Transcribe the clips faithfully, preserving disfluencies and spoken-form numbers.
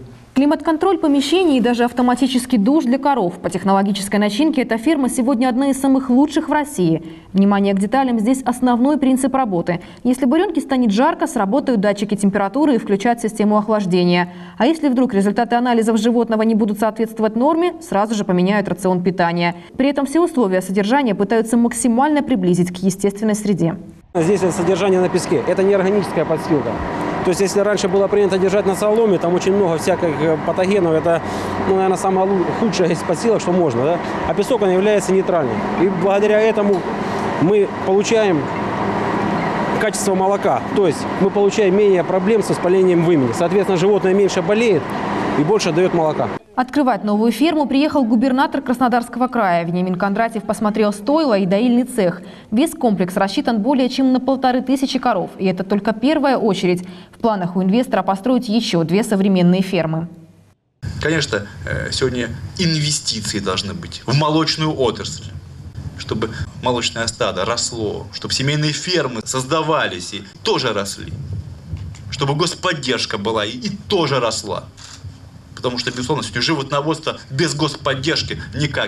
Климат-контроль помещений и даже автоматический душ для коров. По технологической начинке эта ферма сегодня одна из самых лучших в России. Внимание к деталям – здесь основной принцип работы. Если буренке станет жарко, сработают датчики температуры и включат систему охлаждения. А если вдруг результаты анализов животного не будут соответствовать норме, сразу же поменяют рацион питания. При этом все условия содержания пытаются максимально приблизить к естественной среде. Здесь содержание на песке – это не органическая подстилка. То есть, если раньше было принято держать на соломе, там очень много всяких патогенов, это, ну, наверное, самое худшее из подстилок, что можно, да? А песок, он является нейтральным. И благодаря этому мы получаем качество молока. То есть, мы получаем менее проблем с воспалением вымени. Соответственно, животное меньше болеет и больше дает молока. Открывать новую ферму приехал губернатор Краснодарского края. Вениамин Кондратьев посмотрел стойла и доильный цех. Весь комплекс рассчитан более чем на полторы тысячи коров. И это только первая очередь. В планах у инвестора построить еще две современные фермы. Конечно, сегодня инвестиции должны быть в молочную отрасль, чтобы молочное стадо росло, чтобы семейные фермы создавались и тоже росли, чтобы господдержка была и, и тоже росла. Потому что, безусловно, сегодня животноводство без господдержки никак.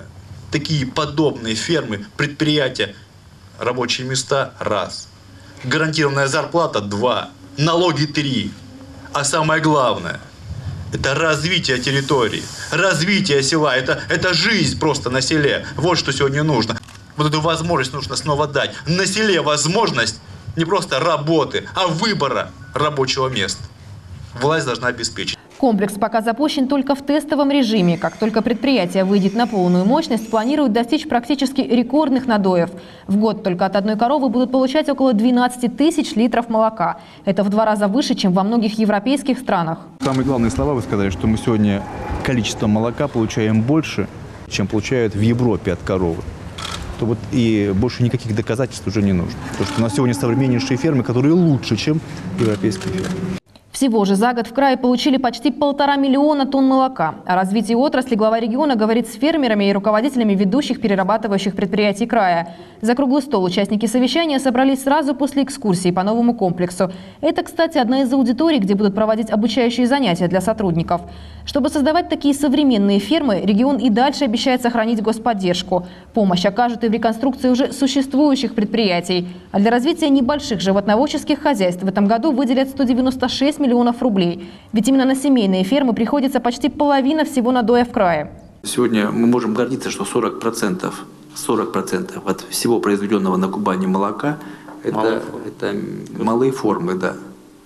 Такие подобные фермы, предприятия, рабочие места – раз. Гарантированная зарплата – два. Налоги – три. А самое главное – это развитие территории, развитие села. Это, это жизнь просто на селе. Вот что сегодня нужно. Вот эту возможность нужно снова дать. На селе возможность не просто работы, а выбора рабочего места. Власть должна обеспечить. Комплекс пока запущен только в тестовом режиме. Как только предприятие выйдет на полную мощность, планируют достичь практически рекордных надоев. В год только от одной коровы будут получать около двенадцати тысяч литров молока. Это в два раза выше, чем во многих европейских странах. Самые главные слова вы сказали, что мы сегодня количество молока получаем больше, чем получают в Европе от коровы. То вот и больше никаких доказательств уже не нужно. Потому что у нас сегодня современнейшие фермы, которые лучше, чем европейские фермы. Всего же за год в крае получили почти полтора миллиона тонн молока. О развитии отрасли глава региона говорит с фермерами и руководителями ведущих перерабатывающих предприятий края. За круглый стол участники совещания собрались сразу после экскурсии по новому комплексу. Это, кстати, одна из аудиторий, где будут проводить обучающие занятия для сотрудников. Чтобы создавать такие современные фермы, регион и дальше обещает сохранить господдержку. Помощь окажут и в реконструкции уже существующих предприятий. А для развития небольших животноводческих хозяйств в этом году выделят сто девяносто шесть миллионов рублей. Ведь именно на семейные фермы приходится почти половина всего надоя в крае. Сегодня мы можем гордиться, что сорок процентов, сорок процентов от всего произведенного на Кубани молока это, это малые формы, да.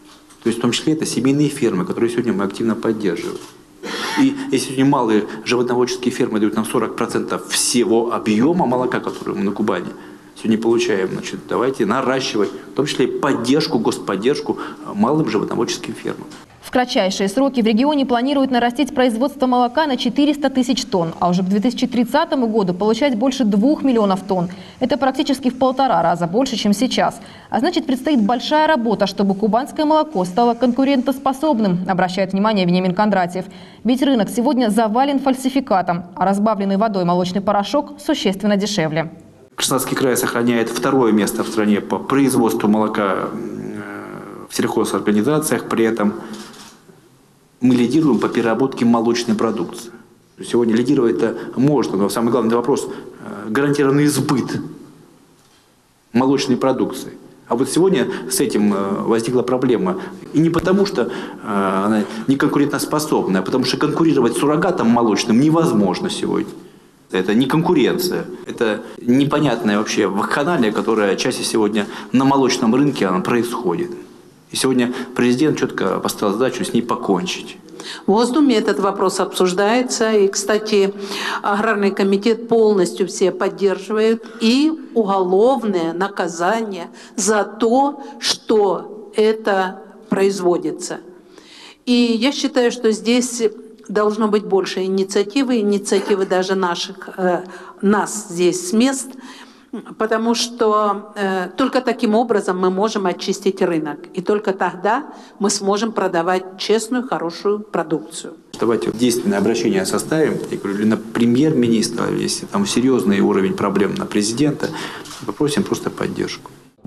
То есть в том числе это семейные фермы, которые сегодня мы активно поддерживаем. И если сегодня малые животноводческие фермы дают нам сорок процентов всего объема молока, который мы на Кубани сегодня получаем, значит, давайте наращивать, в том числе и поддержку, господдержку малым животноводческим фермам. В кратчайшие сроки в регионе планируют нарастить производство молока на четыреста тысяч тонн, а уже к две тысячи тридцатому году получать больше двух миллионов тонн. Это практически в полтора раза больше, чем сейчас. А значит, предстоит большая работа, чтобы кубанское молоко стало конкурентоспособным, обращает внимание Вениамин Кондратьев. Ведь рынок сегодня завален фальсификатом, а разбавленный водой молочный порошок существенно дешевле. Краснодарский край сохраняет второе место в стране по производству молока в сельхозорганизациях, при этом мы лидируем по переработке молочной продукции. Сегодня лидировать-то можно, но самый главный вопрос – гарантированный сбыт молочной продукции. А вот сегодня с этим возникла проблема. И не потому, что она не конкурентоспособна, а потому что конкурировать с суррогатом молочным невозможно сегодня. Это не конкуренция, это непонятная вообще вакханалия, которая чаще сегодня на молочном рынке она происходит. И сегодня президент четко поставил задачу с ней покончить. В Госдуме этот вопрос обсуждается. И, кстати, Аграрный комитет полностью все поддерживает. И уголовное наказание за то, что это производится. И я считаю, что здесь должно быть больше инициативы, инициативы даже наших, э, нас здесь с мест, потому что э, только таким образом мы можем очистить рынок. И только тогда мы сможем продавать честную, хорошую продукцию. Давайте действенное обращение составим, я говорю, на премьер-министра, если там серьезный уровень проблем на президента, попросим просто поддержку.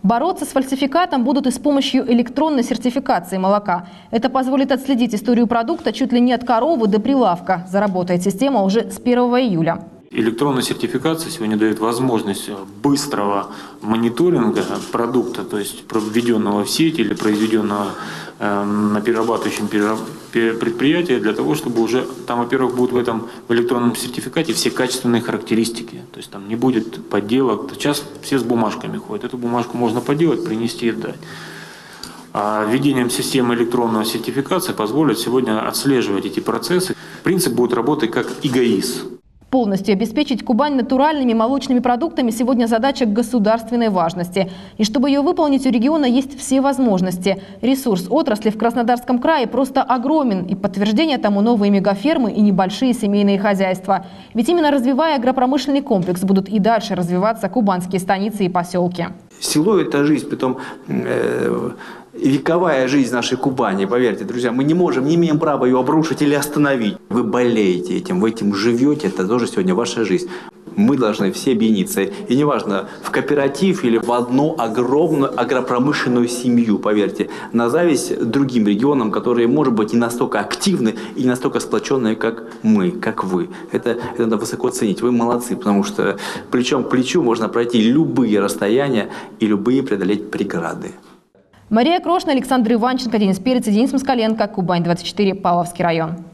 Бороться с фальсификатом будут и с помощью электронной сертификации молока. Это позволит отследить историю продукта чуть ли не от коровы до прилавка. Заработает система уже с первого июля. Электронная сертификация сегодня дает возможность быстрого мониторинга продукта, то есть введенного в сеть или произведенного э, на перерабатывающем предприятии, для того, чтобы уже там, во-первых, будут в этом в электронном сертификате все качественные характеристики, то есть там не будет подделок. Сейчас все с бумажками ходят, эту бумажку можно подделать, принести и дать. А введением системы электронной сертификации позволит сегодня отслеживать эти процессы. Принцип будет работать как ИГАИС. Полностью обеспечить Кубань натуральными молочными продуктами сегодня задача государственной важности. И чтобы ее выполнить, у региона есть все возможности. Ресурс отрасли в Краснодарском крае просто огромен. И подтверждение тому новые мегафермы и небольшие семейные хозяйства. Ведь именно развивая агропромышленный комплекс, будут и дальше развиваться кубанские станицы и поселки. Село – это жизнь, притом э, вековая жизнь нашей Кубани, поверьте, друзья. Мы не можем, не имеем права ее обрушить или остановить. Вы болеете этим, вы этим живете, это тоже сегодня ваша жизнь. Мы должны все объединиться, и неважно, в кооператив или в одну огромную агропромышленную семью, поверьте, на зависть другим регионам, которые, может быть, не настолько активны и не настолько сплоченные, как мы, как вы. Это, это надо высоко ценить. Вы молодцы, потому что плечом к плечу можно пройти любые расстояния и любые преодолеть преграды. Мария Крошна, Александр Иванченко, Денис Перец и Денис Москаленко. Кубань двадцать четыре, Павловский район.